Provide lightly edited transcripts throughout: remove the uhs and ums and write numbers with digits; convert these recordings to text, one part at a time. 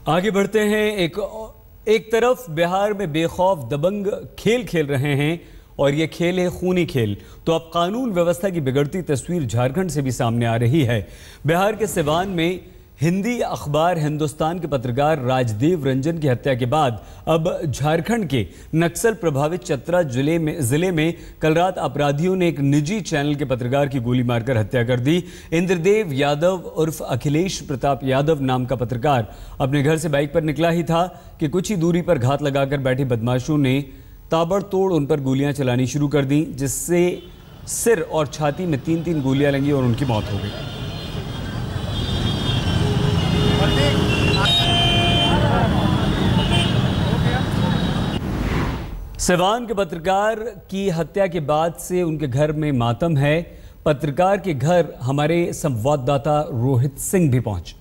आगे बढ़ते हैं। एक तरफ बिहार में बेखौफ दबंग खेल खेल रहे हैं और ये खेल है खूनी खेल, तो अब कानून व्यवस्था की बिगड़ती तस्वीर झारखंड से भी सामने आ रही है। बिहार के सिवान में हिंदी अखबार हिंदुस्तान के पत्रकार राजदेव रंजन की हत्या के बाद अब झारखंड के नक्सल प्रभावित चतरा जिले में कल रात अपराधियों ने एक निजी चैनल के पत्रकार की गोली मारकर हत्या कर दी। इंद्रदेव यादव उर्फ अखिलेश प्रताप यादव नाम का पत्रकार अपने घर से बाइक पर निकला ही था कि कुछ ही दूरी पर घात लगाकर बैठे बदमाशों ने ताबड़तोड़ उन पर गोलियां चलानी शुरू कर दी, जिससे सिर और छाती में 3-3 गोलियां लगी और उनकी मौत हो गई। सिवान के पत्रकार की हत्या के बाद से उनके घर में मातम है। पत्रकार के घर हमारे संवाददाता रोहित सिंह भी पहुंचे।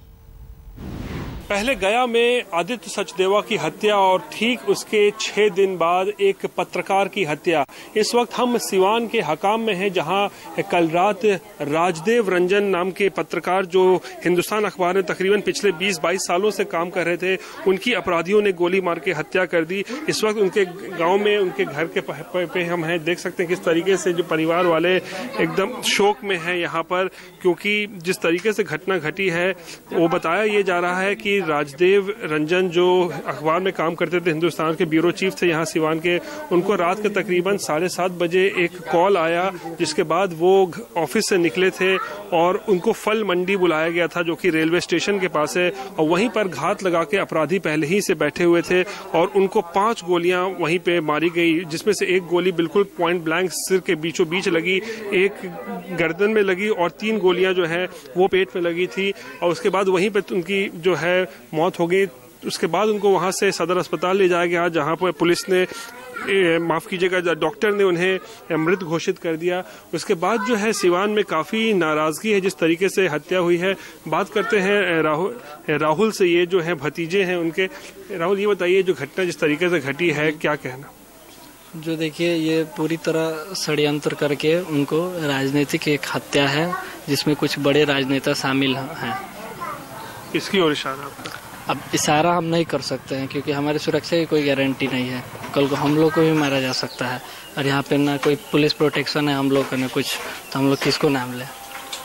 पहले गया में आदित्य सचदेवा की हत्या और ठीक उसके 6 दिन बाद एक पत्रकार की हत्या। इस वक्त हम सिवान के हकाम में हैं, जहां कल रात राजदेव रंजन नाम के पत्रकार जो हिंदुस्तान अखबार में तकरीबन पिछले 20-22 सालों से काम कर रहे थे, उनकी अपराधियों ने गोली मार के हत्या कर दी। इस वक्त उनके गांव में उनके घर के पे हम हैं, देख सकते हैं किस तरीके से जो परिवार वाले एकदम शोक में हैं यहाँ पर, क्योंकि जिस तरीके से घटना घटी है वो बताया ये जा रहा है कि राजदेव रंजन जो अखबार में काम करते थे, हिंदुस्तान के ब्यूरो चीफ थे यहाँ सिवान के, उनको रात के तकरीबन 7:30 बजे एक कॉल आया, जिसके बाद वो ऑफिस से निकले थे और उनको फल मंडी बुलाया गया था जो कि रेलवे स्टेशन के पास है, और वहीं पर घात लगा के अपराधी पहले ही से बैठे हुए थे और उनको 5 गोलियां वहीं पे मारी गई, जिसमें से एक गोली बिल्कुल पॉइंट ब्लैंक सिर के बीचों बीच लगी, एक गर्दन में लगी और 3 गोलियां जो है वो पेट में लगी थी, और उसके बाद वहीं पे उनकी जो है मौत हो गई। उसके बाद उनको वहां से सदर अस्पताल ले जाया गया, जहां पर पुलिस ने माफ कीजिएगा डॉक्टर ने उन्हें मृत घोषित कर दिया। उसके बाद जो है सिवान में काफी नाराजगी है जिस तरीके से हत्या हुई है। बात करते हैं राहुल से, ये जो है भतीजे हैं उनके। राहुल, ये बताइए जो घटना जिस तरीके से घटी है, क्या कहना? जो देखिए, ये पूरी तरह षड्यंत्र करके उनको राजनीतिक एक हत्या है, जिसमें कुछ बड़े राजनेता शामिल हैं। इसकी ओर इशारा आपका? अब इशारा हम नहीं कर सकते हैं क्योंकि हमारी सुरक्षा की कोई गारंटी नहीं है। कल को हम लोग को भी मारा जा सकता है और यहाँ पे ना कोई पुलिस प्रोटेक्शन है हम लोग का, ना कुछ, तो हम लोग किसको नाम लें?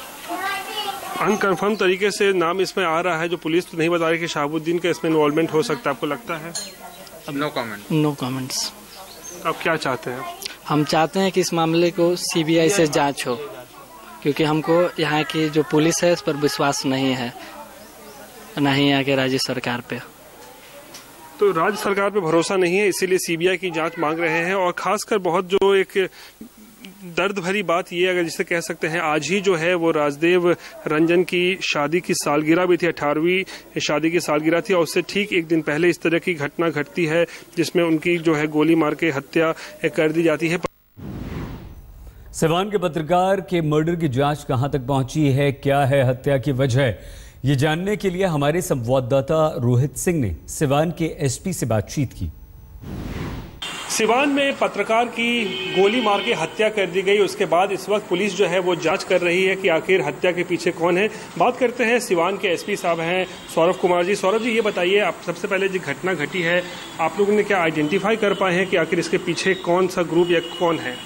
अनकन्फर्म तरीके से नाम इसमें आ रहा है, जो पुलिस तो नहीं बता रही कि शहाबुद्दीन का इसमें इन्वॉल्वमेंट हो सकता है, आपको लगता है? अब नो कमेंट। No comments. अब क्या चाहते हैं? हम चाहते हैं कि इस मामले को CBI से जांच हो, क्योंकि हमको यहाँ की जो पुलिस है इस पर विश्वास नहीं है, ना ही यहाँ के राज्य सरकार पे। तो राज्य सरकार पे भरोसा नहीं है, इसीलिए CBI की जांच मांग रहे हैं। और खासकर बहुत जो एक दर्द भरी बात ये, अगर जिसे कह सकते हैं, आज ही जो है वो राजदेव रंजन की शादी की सालगिरह भी थी, 18वीं शादी की सालगिरह थी, और उससे ठीक एक दिन पहले इस तरह की घटना घटती है जिसमें उनकी जो है गोली मार के हत्या कर दी जाती है। सिवान के पत्रकार के मर्डर की जांच कहां तक पहुंची है, क्या है हत्या की वजह, ये जानने के लिए हमारे संवाददाता रोहित सिंह ने सिवान के SP से बातचीत की। सिवान में पत्रकार की गोली मार के हत्या कर दी गई, उसके बाद इस वक्त पुलिस जो है वो जांच कर रही है कि आखिर हत्या के पीछे कौन है। बात करते हैं सिवान के SP साहब हैं सौरभ कुमार जी। सौरभ जी, ये बताइए, आप सबसे पहले जो घटना घटी है, आप लोगों ने क्या आइडेंटिफाई कर पाए हैं कि आखिर इसके पीछे कौन सा ग्रुप या कौन है?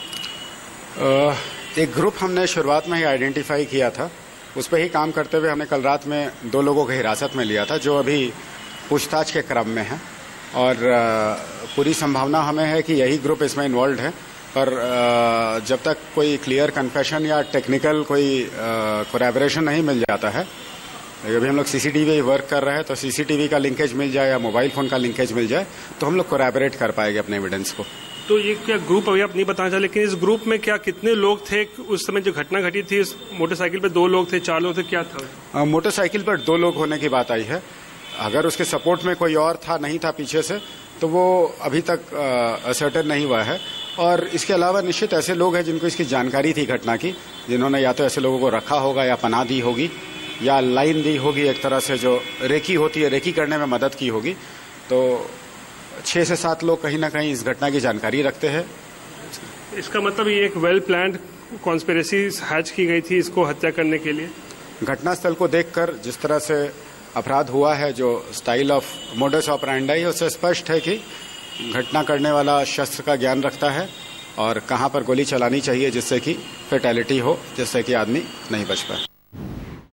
एक ग्रुप हमने शुरुआत में ही आइडेंटिफाई किया था, उस पर ही काम करते हुए हमने कल रात में 2 लोगों को हिरासत में लिया था, जो अभी पूछताछ के क्रम में है, और पूरी संभावना हमें है कि यही ग्रुप इसमें इन्वॉल्व है। पर जब तक कोई क्लियर कन्फेशन या टेक्निकल कोई कोलैबोरेशन नहीं मिल जाता है, अभी हम लोग CCTV वर्क कर रहे हैं, तो CCTV का लिंकेज मिल जाए या मोबाइल फोन का लिंकेज मिल जाए तो हम लोग कोलैबोरेट कर पाएंगे अपने एविडेंस को। तो ये क्या ग्रुप अभी आप नहीं बताना चाहते, लेकिन इस ग्रुप में क्या कितने लोग थे उस समय जो घटना घटी थी? इस मोटरसाइकिल पे 2 लोग थे, 4 लोग थे, क्या था? मोटरसाइकिल पर 2 लोग होने की बात आई है। अगर उसके सपोर्ट में कोई और था नहीं था पीछे से, तो वो अभी तक असर्टेन नहीं हुआ है। और इसके अलावा निश्चित ऐसे लोग हैं जिनको इसकी जानकारी थी घटना की, जिन्होंने या तो ऐसे लोगों को रखा होगा या पनाह दी होगी या लाइन दी होगी, एक तरह से जो रेकी होती है, रेकी करने में मदद की होगी। तो 6 से 7 लोग कहीं ना कहीं इस घटना की जानकारी रखते हैं। इसका मतलब ये एक वेल प्लान्ड कॉन्स्पिरेसी हैच की गई थी इसको हत्या करने के लिए? घटनास्थल को देखकर जिस तरह से अपराध हुआ है, जो स्टाइल ऑफ मोडस ऑपरेंडी, उससे स्पष्ट है कि घटना करने वाला शस्त्र का ज्ञान रखता है और कहां पर गोली चलानी चाहिए जिससे कि फैटेलिटी हो, जिससे कि आदमी नहीं बच पाए।